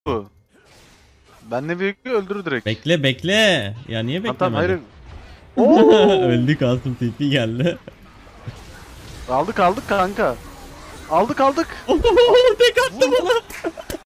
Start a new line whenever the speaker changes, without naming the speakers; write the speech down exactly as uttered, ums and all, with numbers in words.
bu. Ben ne bekliyor öldür direkt.
Bekle bekle. Ya niye
Tamam, tamam, hayır.
beklemedin? Öldü Kasım, T P geldi.
Aldık aldık kanka. Aldık aldık.
Tek attı bana.